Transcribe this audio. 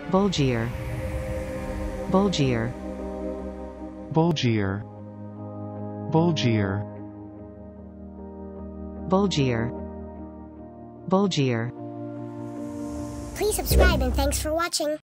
bulgier, bulgier, bulgier, bulgier, bulgier, bulgier. Please subscribe and thanks for watching.